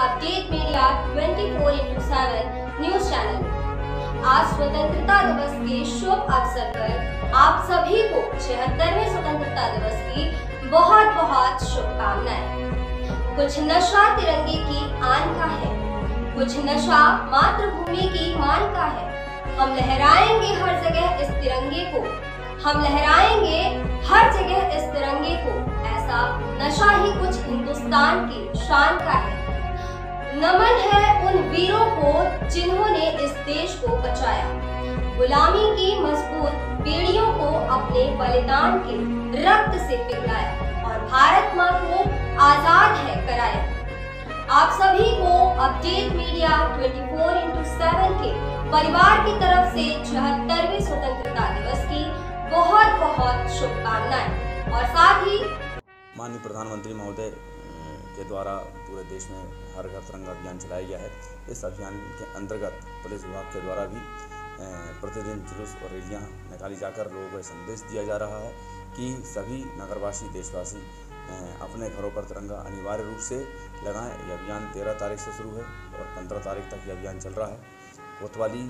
Update media 24/7 news channel में आज स्वतंत्रता दिवस के शुभ अवसर पर आप सभी को 76वें स्वतंत्रता दिवस की बहुत बहुत शुभकामनाएं। कुछ नशा तिरंगे की आन का है, कुछ नशा मातृभूमि की मान का है। हम लहराएंगे हर जगह इस तिरंगे को, हम लहराएंगे हर जगह इस तिरंगे को। ऐसा नशा ही कुछ हिंदुस्तान की शान का है। नमन है उन वीरों को जिन्होंने इस देश को बचाया, गुलामी की मजबूत बेड़ियों को अपने बलिदान के रक्त से पिघलाया और भारत मां को आजाद है कराया। आप सभी को अपडेट मीडिया 24/7 के परिवार की तरफ से 76वें स्वतंत्रता दिवस की बहुत बहुत शुभकामनाएं। और साथ ही माननीय प्रधानमंत्री महोदय के द्वारा पूरे देश में हर घर तिरंगा अभियान चलाया गया है। इस अभियान के अंतर्गत पुलिस विभाग के द्वारा भी प्रतिदिन जुलूस और रैलियां निकाली जाकर लोगों को संदेश दिया जा रहा है कि सभी नगरवासी देशवासी अपने घरों पर तिरंगा अनिवार्य रूप से लगाएं। यह अभियान 13 तारीख से शुरू है और 15 तारीख तक यह अभियान चल रहा है। कोतवाली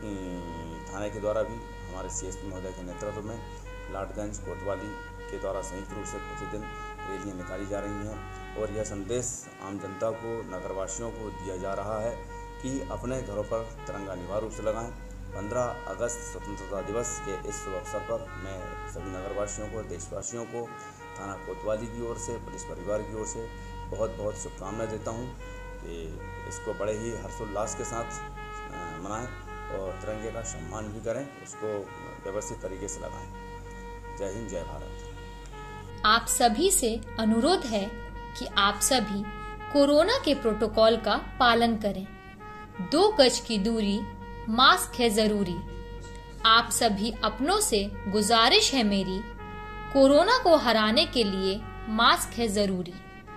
थाने के द्वारा भी हमारे CSP महोदय के नेतृत्व में लाटगंज कोतवाली के द्वारा संयुक्त रूप से प्रतिदिन रैलियां निकाली जा रही हैं और यह संदेश आम जनता को, नगरवासियों को दिया जा रहा है कि अपने घरों पर तिरंगा अनिवार्य रूप से लगाएं। 15 अगस्त स्वतंत्रता दिवस के इस शुभ अवसर पर मैं सभी नगरवासियों को, देशवासियों को थाना कोतवाली की ओर से, पुलिस परिवार की ओर से बहुत बहुत शुभकामनाएं देता हूं कि इसको बड़े ही हर्षोल्लास के साथ मनाएं और तिरंगे का सम्मान भी करें, उसको व्यवस्थित तरीके से लगाएं। जय हिंद, जय भारत। आप सभी से अनुरोध है कि आप सभी कोरोना के प्रोटोकॉल का पालन करें। 2 गज की दूरी, मास्क है जरूरी। आप सभी अपनों से गुजारिश है मेरी, कोरोना को हराने के लिए मास्क है जरूरी।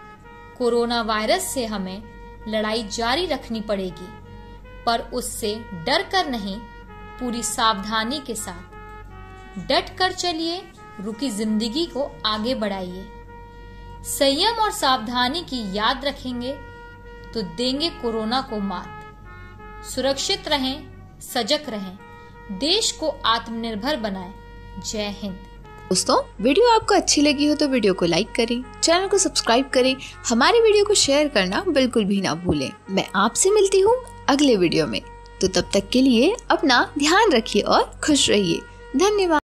कोरोना वायरस से हमें लड़ाई जारी रखनी पड़ेगी, पर उससे डर कर नहीं, पूरी सावधानी के साथ डट कर चलिए, रुकी जिंदगी को आगे बढ़ाइए। संयम और सावधानी की याद रखेंगे तो देंगे कोरोना को मात। सुरक्षित रहें, सजग रहें, देश को आत्मनिर्भर बनाएं। जय हिंद। दोस्तों, वीडियो आपको अच्छी लगी हो तो वीडियो को लाइक करें, चैनल को सब्सक्राइब करें, हमारी वीडियो को शेयर करना बिल्कुल भी ना भूलें। मैं आपसे मिलती हूँ अगले वीडियो में, तो तब तक के लिए अपना ध्यान रखिए और खुश रहिए। धन्यवाद।